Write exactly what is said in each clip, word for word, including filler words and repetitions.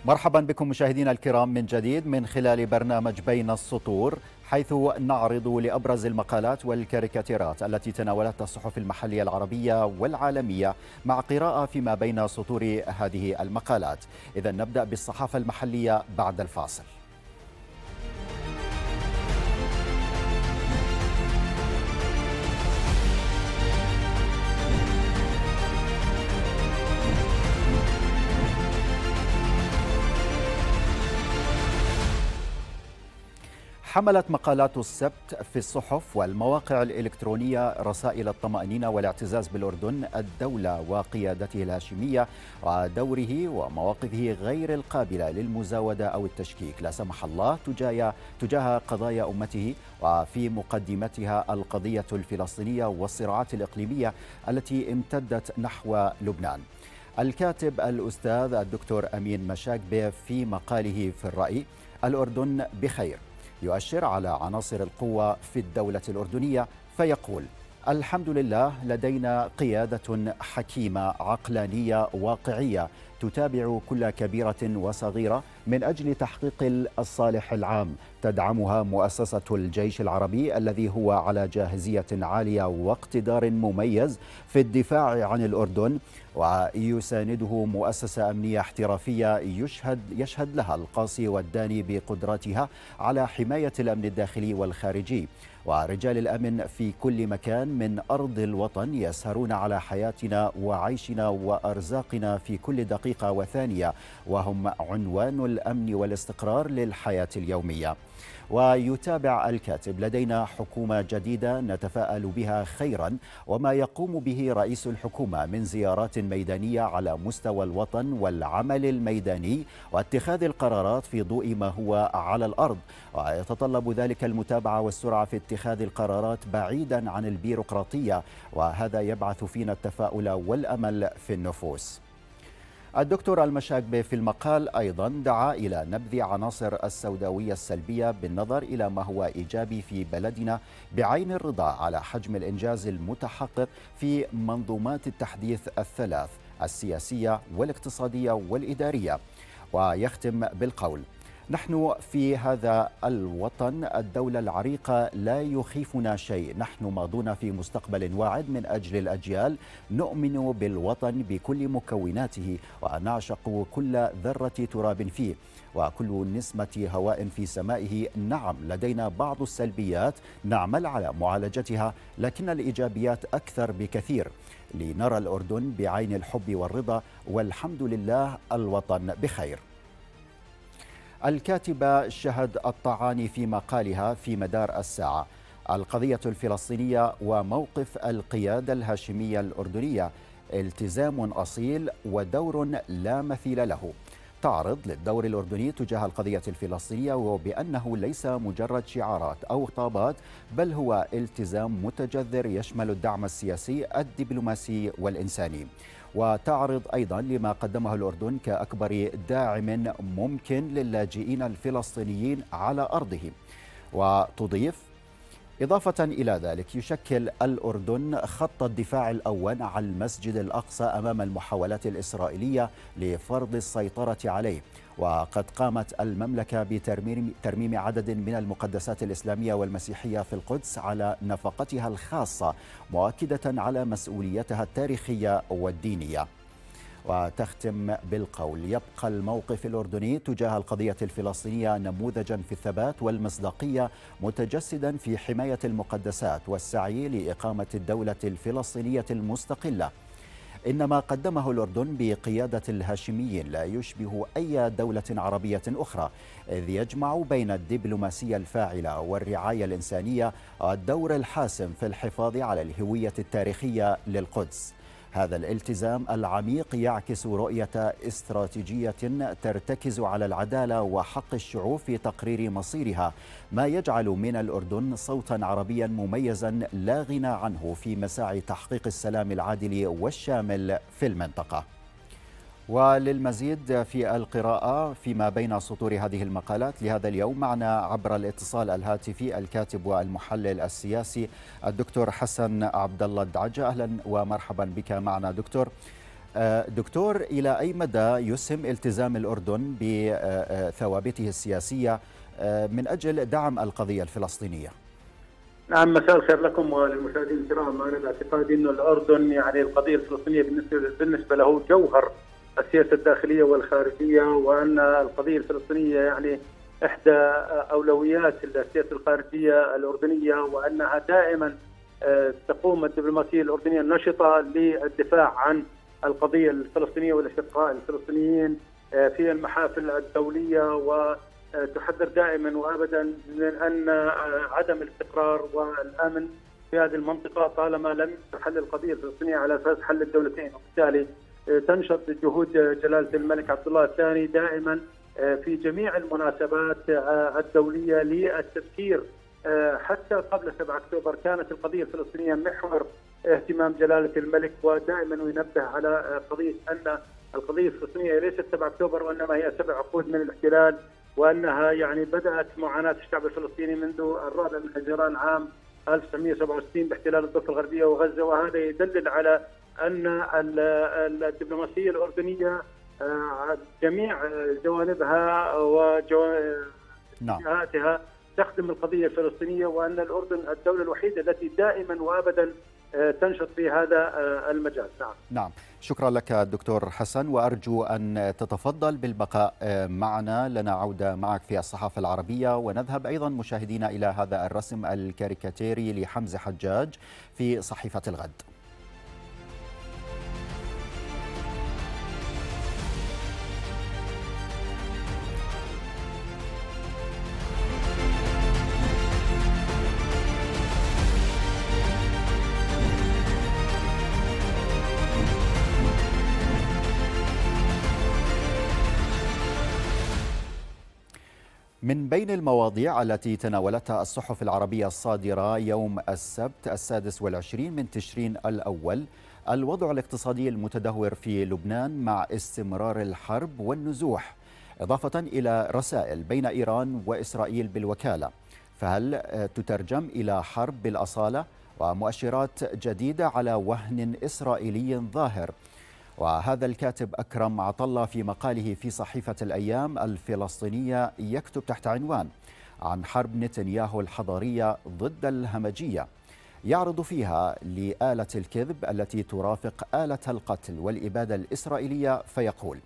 مرحبا بكم مشاهدينا الكرام من جديد من خلال برنامج بين السطور، حيث نعرض لأبرز المقالات والكاريكاتيرات التي تناولتها الصحف المحلية العربية والعالمية مع قراءة فيما بين سطور هذه المقالات. إذا نبدأ بالصحافة المحلية بعد الفاصل. حملت مقالات السبت في الصحف والمواقع الإلكترونية رسائل الطمأنينة والاعتزاز بالأردن، الدولة وقيادته الهاشمية ودوره ومواقفه غير القابلة للمزاودة أو التشكيك لا سمح الله تجاه تجاه قضايا أمته، وفي مقدمتها القضية الفلسطينية والصراعات الإقليمية التي امتدت نحو لبنان. الكاتب الأستاذ الدكتور أمين مشاكبة في مقاله في الرأي الأردن بخير يؤشر على عناصر القوة في الدولة الأردنية، فيقول: الحمد لله لدينا قيادة حكيمة عقلانية واقعية تتابع كل كبيرة وصغيرة من أجل تحقيق الصالح العام، تدعمها مؤسسة الجيش العربي الذي هو على جاهزية عالية واقتدار مميز في الدفاع عن الأردن، ويسانده مؤسسة أمنية احترافية يشهد يشهد لها القاصي والداني بقدرتها على حماية الأمن الداخلي والخارجي، ورجال الأمن في كل مكان من أرض الوطن يسهرون على حياتنا وعيشنا وأرزاقنا في كل دقيقة وثانية، وهم عنوان الأمن والاستقرار للحياة اليومية. ويتابع الكاتب: لدينا حكومة جديدة نتفاءل بها خيرا، وما يقوم به رئيس الحكومة من زيارات ميدانية على مستوى الوطن والعمل الميداني واتخاذ القرارات في ضوء ما هو على الأرض، ويتطلب ذلك المتابعة والسرعة في اتخاذ القرارات بعيدا عن البيروقراطية، وهذا يبعث فينا التفاؤل والأمل في النفوس. الدكتور المشاكبة في المقال أيضا دعا إلى نبذ عناصر السوداوية السلبية بالنظر إلى ما هو إيجابي في بلدنا بعين الرضا على حجم الإنجاز المتحقق في منظومات التحديث الثلاث: السياسية والاقتصادية والإدارية. ويختم بالقول: نحن في هذا الوطن الدولة العريقة لا يخيفنا شيء، نحن ماضون في مستقبل واعد من أجل الأجيال، نؤمن بالوطن بكل مكوناته ونعشق كل ذرة تراب فيه وكل نسمة هواء في سمائه. نعم لدينا بعض السلبيات نعمل على معالجتها، لكن الإيجابيات أكثر بكثير، لنرى الأردن بعين الحب والرضا، والحمد لله الوطن بخير. الكاتبة شهد الطعاني في مقالها في مدار الساعة: القضية الفلسطينية وموقف القيادة الهاشمية الأردنية التزام أصيل ودور لا مثيل له. تعرض للدور الأردني تجاه القضية الفلسطينية وبأنه ليس مجرد شعارات أو خطابات، بل هو التزام متجذر يشمل الدعم السياسي الدبلوماسي والإنساني. وتعرض أيضا لما قدمه الأردن كأكبر داعم ممكن للاجئين الفلسطينيين على أرضهم، وتضيف: إضافة إلى ذلك يشكل الأردن خط الدفاع الأول على المسجد الأقصى أمام المحاولات الإسرائيلية لفرض السيطرة عليه، وقد قامت المملكة بترميم ترميم عدد من المقدسات الإسلامية والمسيحية في القدس على نفقتها الخاصة، مؤكدة على مسؤوليتها التاريخية والدينية. وتختم بالقول: يبقى الموقف الأردني تجاه القضية الفلسطينية نموذجا في الثبات والمصداقية، متجسدا في حماية المقدسات والسعي لإقامة الدولة الفلسطينية المستقلة. إن ما قدمه الأردن بقيادة الهاشميين لا يشبه أي دولة عربية أخرى، إذ يجمع بين الدبلوماسية الفاعلة والرعاية الإنسانية والدور الحاسم في الحفاظ على الهوية التاريخية للقدس. هذا الالتزام العميق يعكس رؤية استراتيجية ترتكز على العدالة وحق الشعوب في تقرير مصيرها، ما يجعل من الأردن صوتا عربيا مميزا لا غنى عنه في مساعي تحقيق السلام العادل والشامل في المنطقة. وللمزيد في القراءة فيما بين سطور هذه المقالات لهذا اليوم معنا عبر الاتصال الهاتفي الكاتب والمحلل السياسي الدكتور حسن عبد الله الدعجة. أهلا ومرحبا بك معنا دكتور. دكتور، إلى أي مدى يسهم التزام الأردن بثوابته السياسية من أجل دعم القضية الفلسطينية؟ نعم، مساء الخير لكم وللمشاهدين الكرام. أنا باعتقادي أن الأردن يعني القضية الفلسطينية بالنسبة بالنسبة له جوهر السياسة الداخلية والخارجية، وأن القضية الفلسطينية يعني إحدى أولويات السياسة الخارجية الأردنية، وأنها دائما تقوم الدبلوماسية الأردنية النشطة للدفاع عن القضية الفلسطينية والأشقاء الفلسطينيين في المحافل الدولية، وتحذر دائما وأبدا من أن عدم الاستقرار والأمن في هذه المنطقة طالما لم تحل القضية الفلسطينية على أساس حل الدولتين. وبالتالي تنشط جهود جلالة الملك عبد الله الثاني دائما في جميع المناسبات الدولية للتذكير. حتى قبل سبعة أكتوبر كانت القضية الفلسطينية محور اهتمام جلالة الملك، ودائما ينبه على قضية أن القضية الفلسطينية ليست سبعة أكتوبر وإنما هي سبع عقود من الاحتلال، وأنها يعني بدأت معاناة الشعب الفلسطيني منذ الرابع من حزيران عام ألف وتسعمئة وسبعة وستين باحتلال الضفة الغربية وغزة. وهذا يدلل على أن الدبلوماسية الأردنية جميع جوانبها وجهاتها تخدم القضية الفلسطينية، وأن الأردن الدولة الوحيدة التي دائما وأبدا تنشط في هذا المجال. نعم. نعم، شكرا لك دكتور حسن، وأرجو أن تتفضل بالبقاء معنا. لنا عودة معك في الصحافة العربية، ونذهب أيضا مشاهدينا إلى هذا الرسم الكاريكاتيري لحمزة حجاج في صحيفة الغد. من بين المواضيع التي تناولتها الصحف العربية الصادرة يوم السبت السادس والعشرين من تشرين الأول الوضع الاقتصادي المتدهور في لبنان مع استمرار الحرب والنزوح، إضافة إلى رسائل بين إيران وإسرائيل بالوكالة. فهل تترجم إلى حرب بالأصالة؟ ومؤشرات جديدة على وهن إسرائيلي ظاهر. وهذا الكاتب أكرم عطلة في مقاله في صحيفة الأيام الفلسطينية يكتب تحت عنوان عن حرب نتنياهو الحضارية ضد الهمجية، يعرض فيها لآلة الكذب التي ترافق آلة القتل والإبادة الإسرائيلية، فيقول: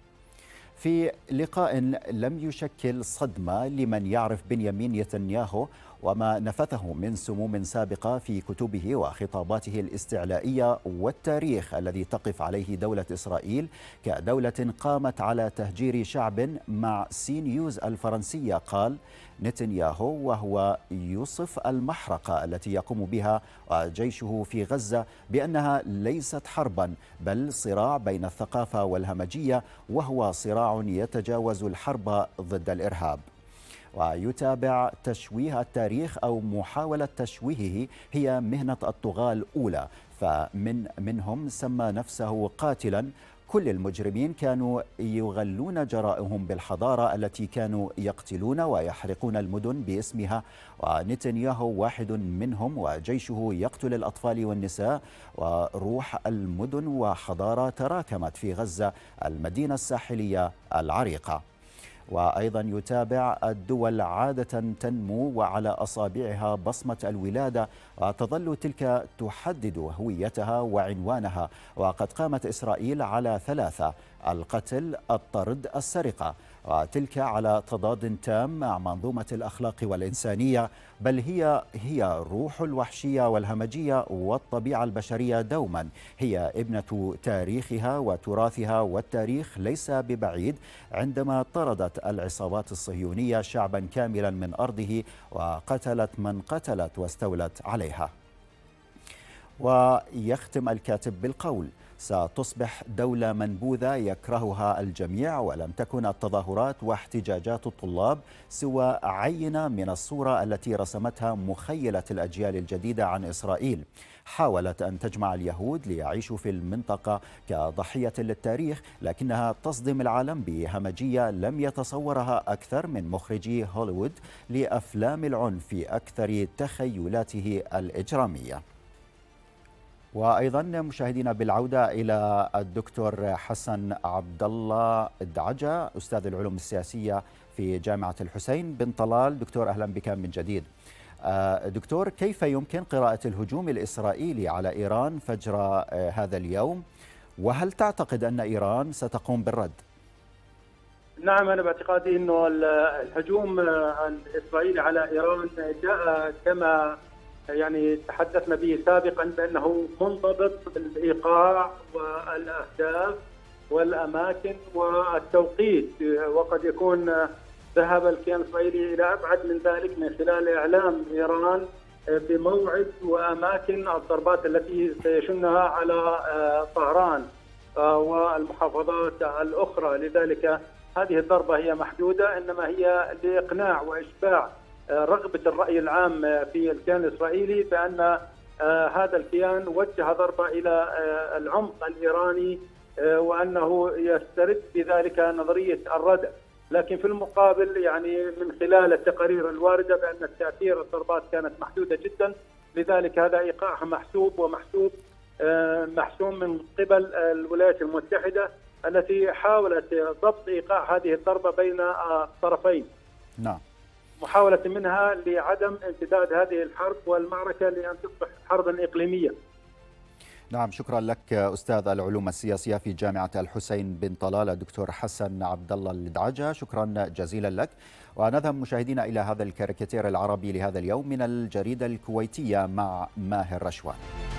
في لقاء لم يشكل صدمة لمن يعرف بنيامين نتنياهو وما نفثه من سموم سابقة في كتبه وخطاباته الاستعلائية والتاريخ الذي تقف عليه دولة إسرائيل كدولة قامت على تهجير شعب، مع سي نيوز الفرنسية قال نتنياهو وهو يوصف المحرقة التي يقوم بها جيشه في غزة بأنها ليست حربا بل صراع بين الثقافة والهمجية، وهو صراع يتجاوز الحرب ضد الإرهاب. ويتابع تشويه التاريخ أو محاولة تشويهه هي مهنة الطغاة الأولى، فمن منهم سمى نفسه قاتلا. كل المجرمين كانوا يغلون جرائهم بالحضارة التي كانوا يقتلون ويحرقون المدن باسمها، ونتنياهو واحد منهم، وجيشه يقتل الأطفال والنساء، وروح المدن وحضارة تراكمت في غزة المدينة الساحلية العريقة. وأيضا يتابع الدول عادة تنمو وعلى أصابعها بصمة الولادة، وتظل تلك تحدد هويتها وعنوانها. وقد قامت إسرائيل على ثلاثة: القتل، الطرد، السرقة، وتلك على تضاد تام مع منظومة الأخلاق والإنسانية، بل هي هي روح الوحشية والهمجية والطبيعة البشرية دوما. هي ابنة تاريخها وتراثها، والتاريخ ليس ببعيد عندما طردت العصابات الصهيونية شعبا كاملا من أرضه وقتلت من قتلت واستولت عليها. ويختم الكاتب بالقول: ستصبح دولة منبوذة يكرهها الجميع، ولم تكن التظاهرات واحتجاجات الطلاب سوى عينة من الصورة التي رسمتها مخيلة الأجيال الجديدة عن إسرائيل. حاولت أن تجمع اليهود ليعيشوا في المنطقة كضحية للتاريخ، لكنها تصدم العالم بهمجية لم يتصورها أكثر من مخرجي هوليوود لأفلام العنف في أكثر تخيلاته الإجرامية. وأيضا مشاهدينا بالعودة إلى الدكتور حسن عبد الله الدعجة أستاذ العلوم السياسية في جامعة الحسين بن طلال. دكتور أهلا بك من جديد. دكتور، كيف يمكن قراءة الهجوم الإسرائيلي على إيران فجر هذا اليوم، وهل تعتقد أن إيران ستقوم بالرد؟ نعم، أنا باعتقادي أنه الهجوم الإسرائيلي على إيران جاء كما يعني تحدثنا به سابقا بأنه منضبط بالإيقاع والأهداف والأماكن والتوقيت، وقد يكون ذهب الكيان الإسرائيلي إلى أبعد من ذلك من خلال إعلام إيران بموعد وأماكن الضربات التي سيشنها على طهران والمحافظات الأخرى. لذلك هذه الضربة هي محدودة، إنما هي لإقناع وإشباع رغبة الرأي العام في الكيان الإسرائيلي بأن هذا الكيان وجه ضربة إلى العمق الإيراني وأنه يسترد بذلك نظرية الردع. لكن في المقابل يعني من خلال التقارير الواردة بأن تأثير الضربات كانت محدودة جدا، لذلك هذا إيقاعها محسوب ومحسوب محسوم من قبل الولايات المتحدة التي حاولت ضبط إيقاع هذه الضربة بين الطرفين. نعم. محاولة منها لعدم امتداد هذه الحرب والمعركة لأن تصبح حربا إقليمية. نعم، شكرا لك أستاذ العلوم السياسية في جامعة الحسين بن طلال الدكتور حسن عبد الله الدعجة، شكرا جزيلا لك. ونذهب مشاهدينا إلى هذا الكاريكاتير العربي لهذا اليوم من الجريدة الكويتية مع ماهر رشوان.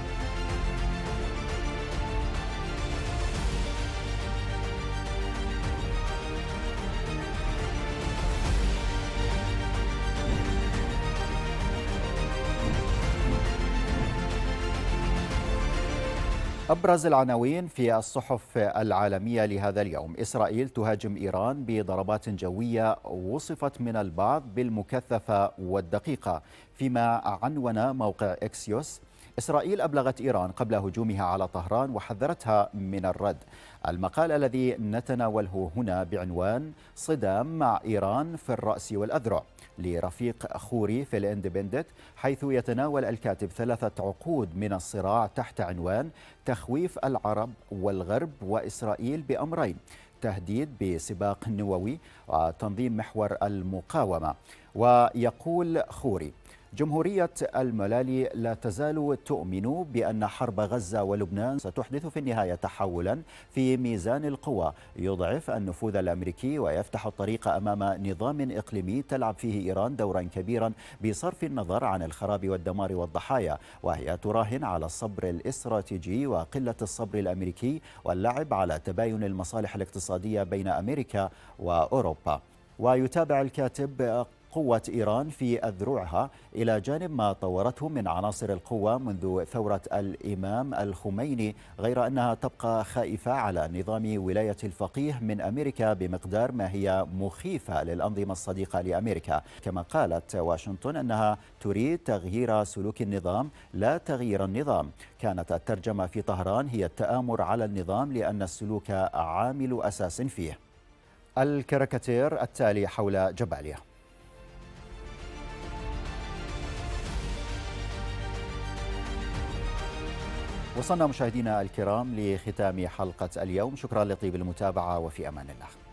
أبرز العناوين في الصحف العالمية لهذا اليوم: إسرائيل تهاجم إيران بضربات جوية وصفت من البعض بالمكثفة والدقيقة. فيما عنون موقع إكسيوس: إسرائيل أبلغت إيران قبل هجومها على طهران وحذرتها من الرد. المقال الذي نتناوله هنا بعنوان صدام مع إيران في الرأس والأذرع لرفيق خوري في الاندبندنت، حيث يتناول الكاتب ثلاثة عقود من الصراع تحت عنوان تخويف العرب والغرب وإسرائيل بأمرين: تهديد بسباق نووي وتنظيم محور المقاومة. ويقول خوري: جمهورية الملالي لا تزال تؤمن بأن حرب غزة ولبنان ستحدث في النهاية تحولا في ميزان القوى يضعف النفوذ الأمريكي ويفتح الطريق أمام نظام إقليمي تلعب فيه إيران دورا كبيرا بصرف النظر عن الخراب والدمار والضحايا، وهي تراهن على الصبر الاستراتيجي وقلة الصبر الأمريكي واللعب على تباين المصالح الاقتصادية بين أمريكا وأوروبا. ويتابع الكاتب قوة إيران في أذرعها إلى جانب ما طورته من عناصر القوة منذ ثورة الإمام الخميني، غير أنها تبقى خائفة على نظام ولاية الفقيه من أمريكا بمقدار ما هي مخيفة للأنظمة الصديقة لأمريكا. كما قالت واشنطن أنها تريد تغيير سلوك النظام لا تغيير النظام. كانت الترجمة في طهران هي التآمر على النظام لأن السلوك عامل أساس فيه. الكاريكاتير التالي حول جباليا. وصلنا مشاهدينا الكرام لختام حلقة اليوم، شكرا لطيب المتابعة وفي أمان الله.